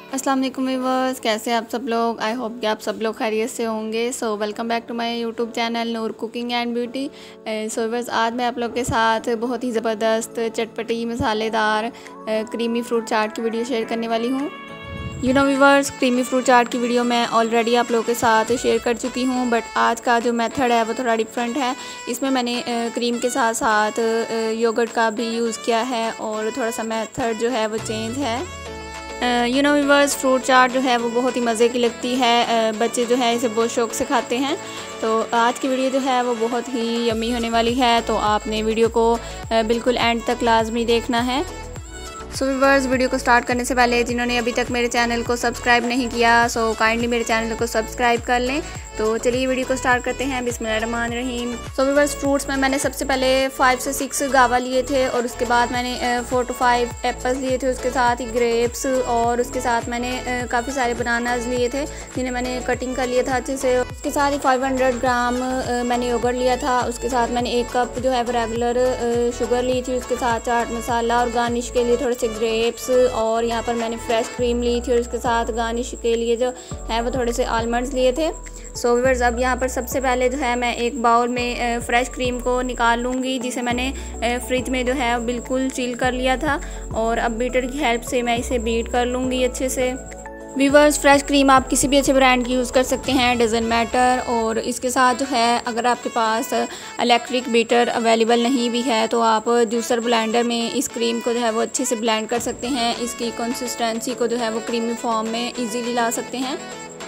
अस्सलाम वालेकुम व्यूअर्स, कैसे आप सब लोग। आई होप कि आप सब लोग खैरियत से होंगे। So welcome back to my YouTube channel Noor cooking and beauty. So viewers, आज मैं आप लोग के साथ बहुत ही ज़बरदस्त चटपटी मसालेदार क्रीमी फ्रूट चाट की वीडियो शेयर करने वाली हूँ। व्यूअर्स, क्रीमी फ्रूट चाट की वीडियो मैं ऑलरेडी आप लोगों के साथ शेयर कर चुकी हूँ, बट आज का जो मेथड है वो थोड़ा डिफरेंट है। इसमें मैंने क्रीम के साथ साथ योगर्ट का भी यूज़ किया है और थोड़ा सा मेथड जो है वो चेंज है। व्यूअर्स, फ्रूट चाट जो है वो बहुत ही मज़े की लगती है। बच्चे जो है इसे बहुत शौक से खाते हैं। तो आज की वीडियो जो है वो बहुत ही यम्मी होने वाली है, तो आपने वीडियो को बिल्कुल एंड तक लाजमी देखना है। सो व्यूअर्स, वीडियो को स्टार्ट करने से पहले जिन्होंने अभी तक मेरे चैनल को सब्सक्राइब नहीं किया, सो काइंडली मेरे चैनल को सब्सक्राइब कर लें। तो चलिए वीडियो को स्टार्ट करते हैं। बिस्मिल्लाहिर्रहमानिर्रहीम। सो व्यूअर्स, फ्रूट्स में मैंने सबसे पहले 5 से 6 गावा लिए थे और उसके बाद मैंने 4 to 5 एप्पल्स लिए थे, उसके साथ ही ग्रेप्स और उसके साथ मैंने काफ़ी सारे बनानाज लिए थे जिन्हें मैंने कटिंग कर लिया था अच्छे से। उसके साथ ही 500 ग्राम मैंने योगर्ट लिया था। उसके साथ मैंने 1 कप जो है वो रेगुलर शुगर ली थी, उसके साथ चाट मसाला और गार्निश के लिए थोड़े से ग्रेप्स, और यहाँ पर मैंने फ्रेश क्रीम ली थी और उसके साथ गार्निश के लिए जो है वो थोड़े से आलमंड्स लिए थे। सो व्यूअर्स, अब यहाँ पर सबसे पहले जो है मैं एक बाउल में फ़्रेश क्रीम को निकाल लूँगी, जिसे मैंने फ्रिज में जो है बिल्कुल चिल कर लिया था, और अब बीटर की हेल्प से मैं इसे बीट कर लूँगी अच्छे से। व्यूअर्स, फ्रेश क्रीम आप किसी भी अच्छे ब्रांड की यूज़ कर सकते हैं, डजंट मैटर। और इसके साथ जो है अगर आपके पास इलेक्ट्रिक बीटर अवेलेबल नहीं भी है तो आप जूसर ब्लेंडर में इस क्रीम को जो है वो अच्छे से ब्लेंड कर सकते हैं। इसकी कंसिस्टेंसी को जो है वो क्रीमी फॉर्म में ईजीली ला सकते हैं।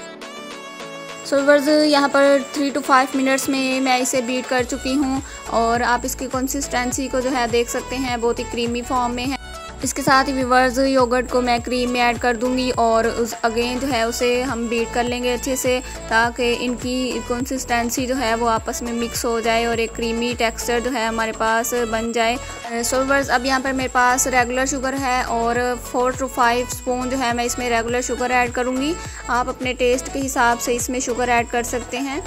सो व्यूअर्स, यहाँ पर 3 to 5 मिनट्स में मैं इसे बीट कर चुकी हूँ और आप इसकी कंसिस्टेंसी को जो है देख सकते हैं, बहुत ही क्रीमी फॉर्म में है। इसके साथ ही व्यूअर्स, योगर्ट को मैं क्रीम में ऐड कर दूंगी और उस अगेन जो है उसे हम बीट कर लेंगे अच्छे से, ताकि इनकी कंसिस्टेंसी जो है वो आपस में मिक्स हो जाए और एक क्रीमी टेक्सचर जो है हमारे पास बन जाए। सो व्यूअर्स, अब यहाँ पर मेरे पास रेगुलर शुगर है और 4 to 5 स्पून जो है मैं इसमें रेगुलर शुगर ऐड करूँगी। आप अपने टेस्ट के हिसाब से इसमें शुगर ऐड कर सकते हैं।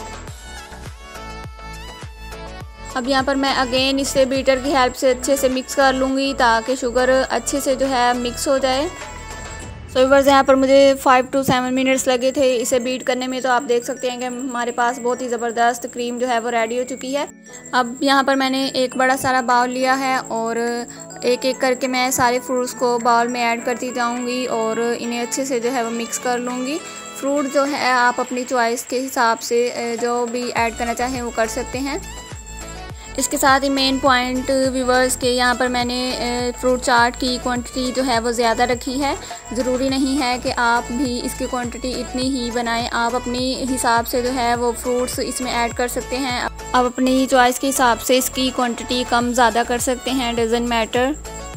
अब यहाँ पर मैं अगेन इसे बीटर की हेल्प से अच्छे से मिक्स कर लूँगी ताकि शुगर अच्छे से जो है मिक्स हो जाए। सो व्यूअर्स, यहाँ पर मुझे 5 to 7 मिनट्स लगे थे इसे बीट करने में, तो आप देख सकते हैं कि हमारे पास बहुत ही ज़बरदस्त क्रीम जो है वो रेडी हो चुकी है। अब यहाँ पर मैंने एक बड़ा सारा बाउल लिया है और एक एक करके मैं सारे फ्रूट्स को बाउल में ऐड करती जाऊँगी और इन्हें अच्छे से जो है वो मिक्स कर लूँगी। फ्रूट जो है आप अपनी चॉइस के हिसाब से जो भी ऐड करना चाहें वो कर सकते हैं। इसके साथ ही मेन पॉइंट व्यूअर्स के, यहाँ पर मैंने फ्रूट चाट की क्वांटिटी जो है वो ज़्यादा रखी है। ज़रूरी नहीं है कि आप भी इसकी क्वांटिटी इतनी ही बनाएं, आप अपनी हिसाब से जो है वो फ्रूट्स इसमें ऐड कर सकते हैं। आप अपनी चॉइस के हिसाब से इसकी क्वांटिटी कम ज़्यादा कर सकते हैं, डजंट मैटर।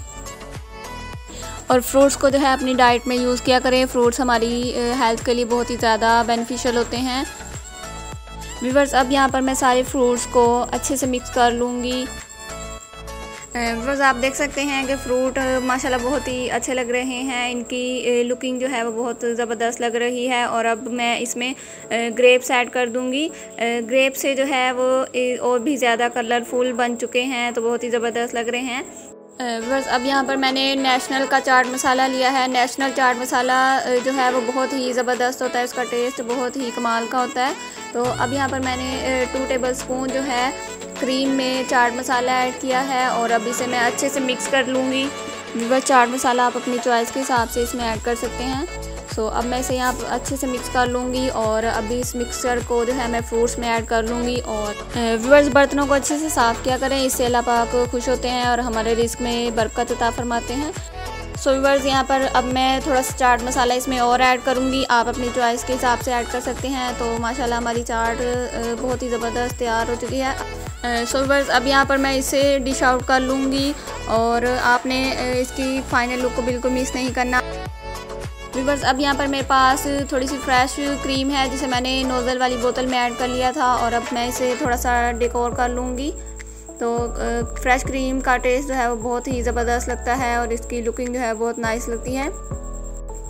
और फ्रूट्स को जो है अपनी डाइट में यूज़ किया करें, फ्रूट्स हमारी हेल्थ के लिए बहुत ही ज़्यादा बेनिफिशियल होते हैं। व्यूअर्स, अब यहाँ पर मैं सारे फ्रूट्स को अच्छे से मिक्स कर लूँगी। व्यूअर्स, आप देख सकते हैं कि फ़्रूट माशाल्लाह बहुत ही अच्छे लग रहे हैं, इनकी लुकिंग जो है वो बहुत ज़बरदस्त लग रही है। और अब मैं इसमें ग्रेप्स ऐड कर दूँगी। ग्रेप से जो है वो और भी ज़्यादा कलरफुल बन चुके हैं, तो बहुत ही ज़बरदस्त लग रहे हैं। बस अब यहाँ पर मैंने नेशनल का चाट मसाला लिया है। नेशनल चाट मसाला जो है वो बहुत ही ज़बरदस्त होता है, उसका टेस्ट बहुत ही कमाल का होता है। तो अब यहाँ पर मैंने 2 टेबल स्पून जो है क्रीम में चाट मसाला ऐड किया है और अब इसे मैं अच्छे से मिक्स कर लूँगी। बस चाट मसाला आप अपनी चॉइस के हिसाब से इसमें ऐड कर सकते हैं। सो अब मैं इसे यहाँ पर अच्छे से मिक्स कर लूँगी और अभी इस मिक्सचर को जो है मैं फ्रूट्स में ऐड कर लूँगी। और व्यूअर्स, बर्तनों को अच्छे से साफ़ किया करें, इससे अल्लाह पाक खुश होते हैं और हमारे रिस्क में बरकत अता फरमाते हैं। सो व्यूअर्स, यहाँ पर अब मैं थोड़ा सा चाट मसाला इसमें और ऐड करूँगी, आप अपनी चॉइस के हिसाब से ऐड कर सकते हैं। तो माशाल्लाह हमारी चाट बहुत ही ज़बरदस्त तैयार हो चुकी है। सो व्यूअर्स, अब यहाँ पर मैं इसे डिश आउट कर लूँगी और आपने इसकी फ़ाइनल लुक को बिल्कुल मिस नहीं करना। व्यूअर्स, अब यहाँ पर मेरे पास थोड़ी सी फ्रेश क्रीम है जिसे मैंने नोज़ल वाली बोतल में ऐड कर लिया था और अब मैं इसे थोड़ा सा डेकोर कर लूँगी। तो फ्रेश क्रीम का टेस्ट जो है वो बहुत ही ज़बरदस्त लगता है और इसकी लुकिंग जो है बहुत नाइस लगती है।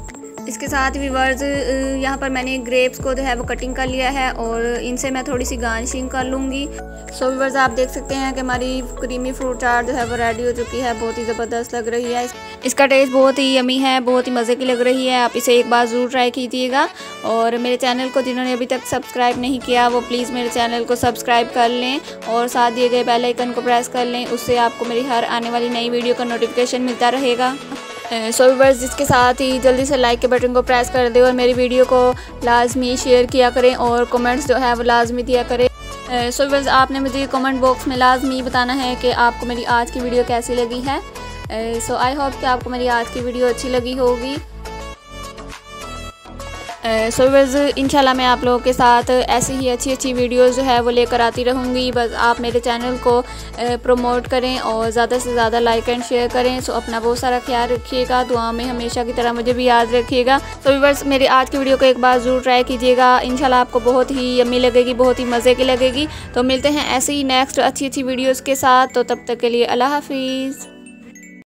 इसके साथ व्यूअर्स यहाँ पर मैंने ग्रेप्स को जो है वो कटिंग कर लिया है और इनसे मैं थोड़ी सी गार्निशिंग कर लूँगी। सो व्यूअर्स आप देख सकते हैं कि हमारी क्रीमी फ्रूट चाट जो है वो रेडी हो चुकी है। बहुत ही ज़बरदस्त लग रही है, इसका टेस्ट बहुत ही यमी है, बहुत ही मज़े की लग रही है। आप इसे एक बार ज़रूर ट्राई कीजिएगा। और मेरे चैनल को जिन्होंने अभी तक सब्सक्राइब नहीं किया वो प्लीज़ मेरे चैनल को सब्सक्राइब कर लें और साथ दिए गए बेल आइकन को प्रेस कर लें, उससे आपको मेरी हर आने वाली नई वीडियो का नोटिफिकेशन मिलता रहेगा। सो व्यूअर्स इसके साथ ही जल्दी से लाइक के बटन को प्रेस कर दें और मेरी वीडियो को लाजमी शेयर किया करें और कमेंट्स जो है वो लाजमी दिया करें। सो व्यूअर्स आपने मुझे कमेंट बॉक्स में लाजमी बताना है कि आपको मेरी आज की वीडियो कैसी लगी है। सो आई होप कि आपको मेरी आज की वीडियो अच्छी लगी होगी। सो व्यूअर्स इंशाल्लाह मैं आप लोगों के साथ ऐसी ही अच्छी वीडियोस जो है वो लेकर आती रहूँगी। बस आप मेरे चैनल को प्रमोट करें और ज़्यादा से ज़्यादा लाइक एंड शेयर करें। सो अपना बहुत सारा ख्याल रखिएगा, दुआ में हमेशा की तरह मुझे भी याद रखिएगा। सो व्यूअर्स मेरी आज की वीडियो को एक बार ज़रूर ट्राई कीजिएगा, इंशाल्लाह आपको बहुत ही यम्मी लगेगी, बहुत ही मज़े की लगेगी। तो मिलते हैं ऐसे ही नेक्स्ट अच्छी वीडियोज़ के साथ। तो तब तक के लिए अल्लाह हाफिज़।